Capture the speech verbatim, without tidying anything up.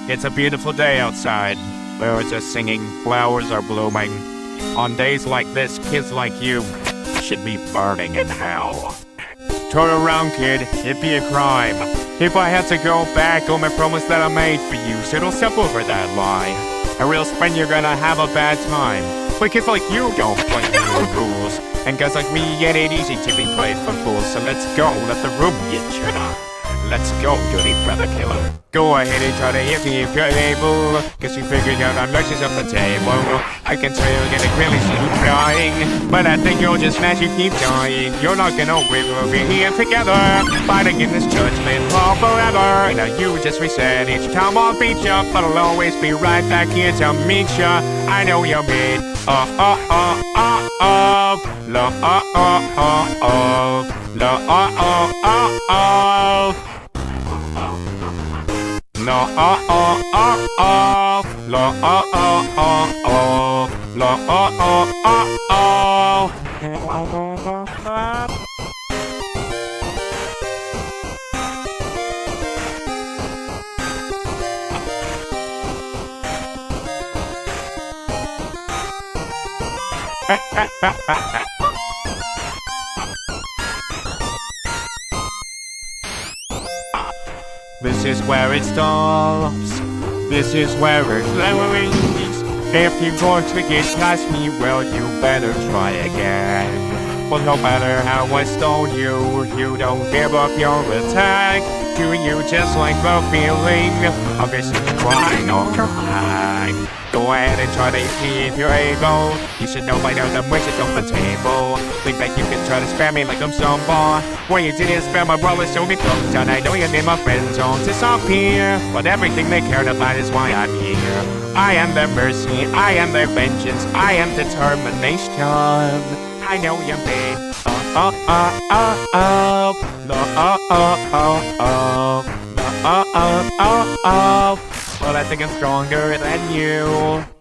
It's a beautiful day outside. Birds are singing, flowers are blooming. On days like this, kids like you should be burning in hell. Turn around, kid. It'd be a crime if I had to go back on my promise that I made for you. So don't step over that line, or else when you're gonna have a bad time. But kids like you don't play the rules, and guys like me, it ain't easy to be played for fools. So let's go, let the room get you. Let's go, dirty brother killer. Go ahead and try to hit me if you're able, cause you figured out I'm not just off the table. I can tell you're gonna really see you trying, but I think you'll just smash, you keep dying. You're not gonna win, we'll be here together, fighting in this judgment hall forever. Now you just reset each time I'll beat ya, but I'll always be right back here to meet ya. I know you're mean. Oh, oh, oh, oh, oh. La, oh, oh, oh, oh. La, oh, oh, oh, oh. La, oh, oh, oh, oh. La, oh, oh, oh, oh. La, oh, oh, oh, oh. This is where it stops. This is where it ends. If you're going to get past me, well, you better try again. Well, no matter how I stone you, you don't give up your attack. Do you just like the feeling of this crying or crying? Go ahead and try to see if you're able. You should know by now the wishes on the table. Think that you can try to spam me like I'm some bar. When you didn't spam my brother, so me close down. I know you need my friends on disappear, but everything they cared about is why I'm here. I am their mercy, I am their vengeance, I am determination. I know you're mean. Oh, oh, oh, oh, oh, oh, oh, oh, oh, oh, oh, oh, oh, oh. Well, I think I'm stronger than you.